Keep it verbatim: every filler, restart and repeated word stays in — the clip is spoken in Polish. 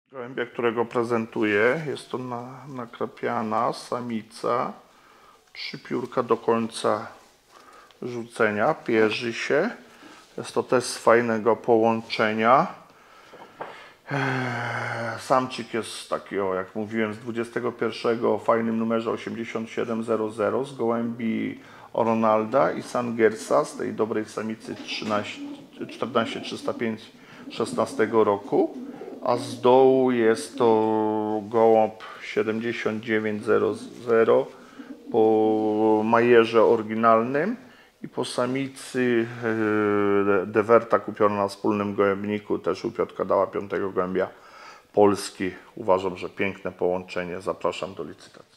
Gołębia, którego prezentuję, jest to na, nakrapiana samica. Trzy piórka do końca rzucenia, pierzy się. Jest to też z fajnego połączenia. Samczyk jest taki, o, jak mówiłem, z dwudziestego pierwszego o fajnym numerze osiemdziesiąt siedem zero zero z gołębi Ronalda i Sangersa z tej dobrej samicy czternaście trzysta pięć szesnastego roku, a z dołu jest to gołąb siedemdziesiąt dziewięć zero zero po majerze oryginalnym i po samicy Dewerta kupiona na wspólnym gołębniku, też u Piotrka dała piątego gołębia Polski. Uważam, że piękne połączenie. Zapraszam do licytacji.